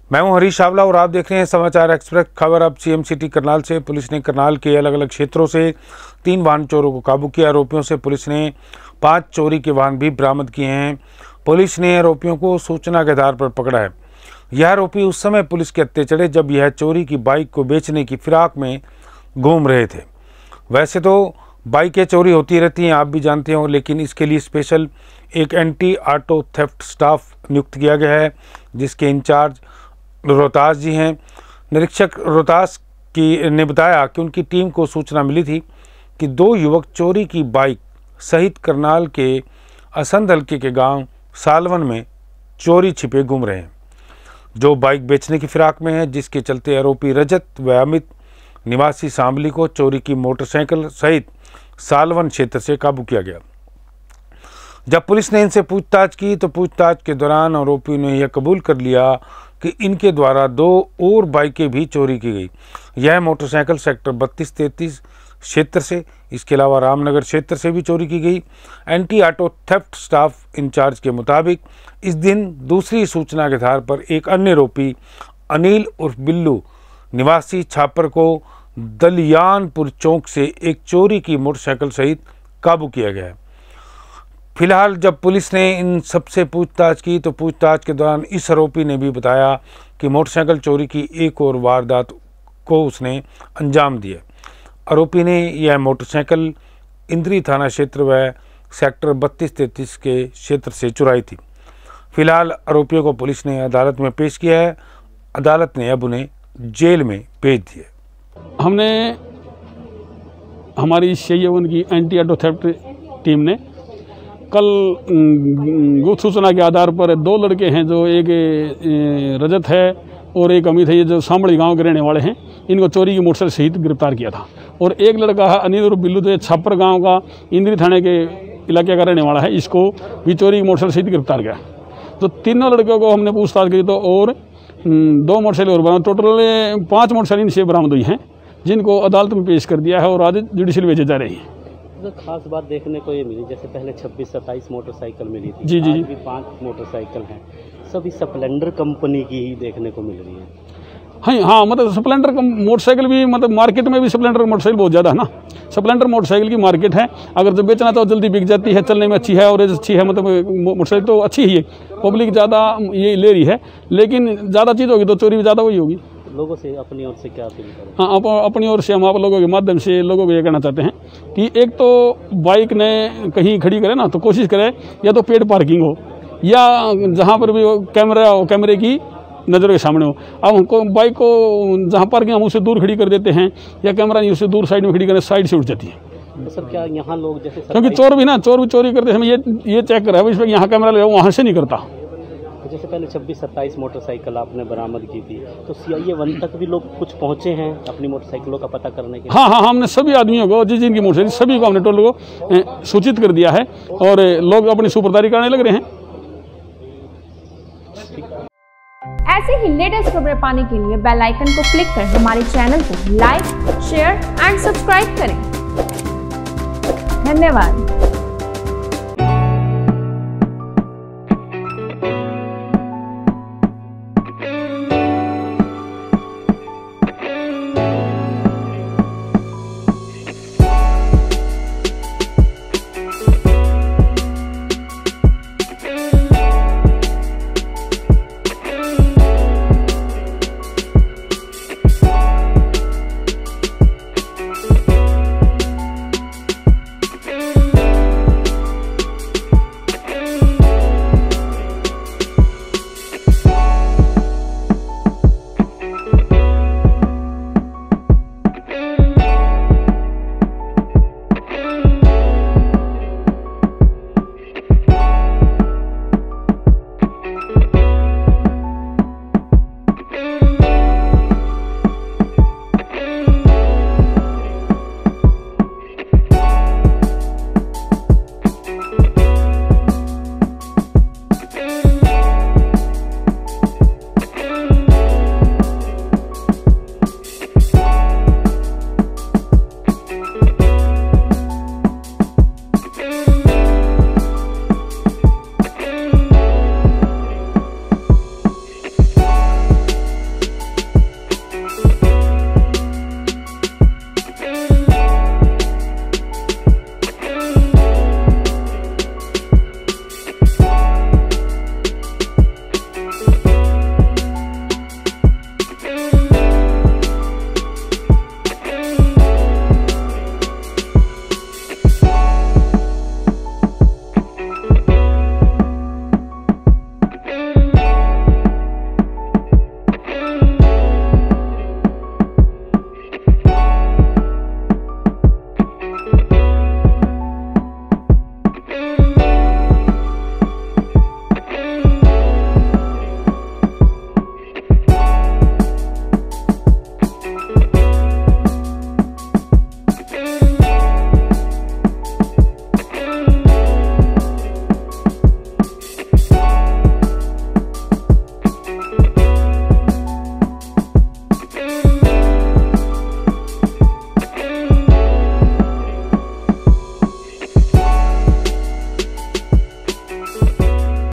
मैं हूं हरीश चावला और आप देख रहे हैं समाचार एक्सप्रेस। खबर अब सीएम सिटी करनाल से। पुलिस ने करनाल के अलग अलग क्षेत्रों से 3 वाहन चोरों को काबू किया। आरोपियों से पुलिस ने 5 चोरी के वाहन भी बरामद किए हैं। पुलिस ने आरोपियों को सूचना के आधार पर पकड़ा है। यह आरोपी उस समय पुलिस के हत्थे चढ़े जब यह चोरी की बाइक को बेचने की फिराक में घूम रहे थे। वैसे तो बाइकें चोरी होती रहती हैं, आप भी जानते हो, लेकिन इसके लिए स्पेशल एक एंटी ऑटो थेफ्ट स्टाफ नियुक्त किया गया है, जिसके इंचार्ज रोहतास जी हैं। निरीक्षक रोहतास ने बताया कि उनकी टीम को सूचना मिली थी कि 2 युवक चोरी की बाइक सहित करनाल के असंध हल्के के गांव सालवन में चोरी छिपे घूम रहे हैं, जो बाइक बेचने की फिराक में है, जिसके चलते आरोपी रजत व अमित निवासी शामली को चोरी की मोटरसाइकिल सहित सालवन क्षेत्र से काबू किया गया। जब पुलिस ने इनसे पूछताछ की तो पूछताछ के दौरान आरोपियों ने यह कबूल कर लिया कि इनके द्वारा 2 और बाइकें भी चोरी की गई। यह मोटरसाइकिल सेक्टर 32-33 क्षेत्र से, इसके अलावा रामनगर क्षेत्र से भी चोरी की गई। Anti auto theft staff incharge के मुताबिक इस दिन दूसरी सूचना के आधार पर एक अन्य आरोपी अनिल उर्फ बिल्लू निवासी छापर को दलियानपुर चौक से एक चोरी की मोटरसाइकिल सहित काबू किया गया है। फिलहाल जब पुलिस ने इन सबसे पूछताछ की तो पूछताछ के दौरान इस आरोपी ने भी बताया कि मोटरसाइकिल चोरी की एक और वारदात को उसने अंजाम दिया। आरोपी ने यह मोटरसाइकिल इंद्री थाना क्षेत्र व सेक्टर 32-33 के क्षेत्र से चुराई थी। फिलहाल आरोपियों को पुलिस ने अदालत में पेश किया है। अदालत ने अब उन्हें जेल में भेज दिया। हमने हमारी CI की एंटी ऑटो थेफ्ट टीम ने कल गुप्त सूचना के आधार पर 2 लड़के हैं, जो एक रजत है और एक अमित है, ये जो सामड़ी गांव के रहने वाले हैं, इनको चोरी की मोटरसाइकिल सहित गिरफ्तार किया था। और एक लड़का है अनिल और बिल्लू, जो छापर गांव का इंद्री थाने के इलाके का रहने वाला है, इसको भी चोरी की मोटरसाइकिल सहित गिरफ्तार किया। तो तीनों लड़कों को हमने पूछताछ की तो और 2 मोटरसाइकिल और बरामद, टोटल 5 मोटरसाइकिल इनसे बरामद हुई हैं, जिनको अदालत में पेश कर दिया है और आज जुडिशियल भेजे जा रही हैं। तो खास बात देखने को ये मिली, जैसे पहले 26-27 मोटरसाइकिल मिली थी, जी जी, आज भी 5 मोटरसाइकिल हैं, सभी स्प्लेंडर कंपनी की ही देखने को मिल रही है। हाँ, मतलब स्प्लेंडर मोटरसाइकिल भी, मतलब मार्केट में भी स्प्लेंडर मोटरसाइकिल बहुत ज़्यादा है ना। स्प्लेंडर मोटरसाइकिल की मार्केट है, अगर जब बेचना तो जल्दी बिक जाती है, चलने में अच्छी है, एवरेज अच्छी है, मतलब मोटरसाइकिल तो अच्छी ही है, पब्लिक ज़्यादा ये ले रही है, लेकिन ज़्यादा चीज़ होगी तो चोरी भी ज़्यादा वही होगी। लोगों से अपनी ओर से क्या अपील करें? हाँ, अपनी ओर से हम आप लोगों के माध्यम से लोगों को ये कहना चाहते हैं कि एक तो बाइक ने कहीं खड़ी करे ना तो कोशिश करें या तो पेड पार्किंग हो या जहाँ पर भी कैमरा हो, कैमरे की नज़रों के सामने हो। अब हमको बाइक को जहाँ पार्किंग हम उससे दूर खड़ी कर देते हैं या कैमरा नहीं उससे दूर साइड में खड़ी करें, साइड से उठ जाती है। तो सर क्या यहाँ लोग जैसे, क्योंकि चोर भी चोरी करते समय ये चेक करा है, इस पर यहाँ कैमरा ले वहाँ से नहीं करता। जैसे पहले 26-27 मोटरसाइकिल आपने बरामद की थी, तो CI तक भी लोग कुछ पहुंचे हैं अपनी मोटरसाइकिलों का पता करने के? हाँ, हमने सभी आदमियों को जिनकी मोटरसाइकिल सभी को हमने टोल को सूचित कर दिया है और लोग अपनी सुपुर्दारी करने लग रहे हैं। ऐसे ही लेटेस्ट खबरें पाने के लिए बेल आइकन को क्लिक कर हमारे चैनल को लाइक, शेयर एंड सब्सक्राइब करें। धन्यवाद।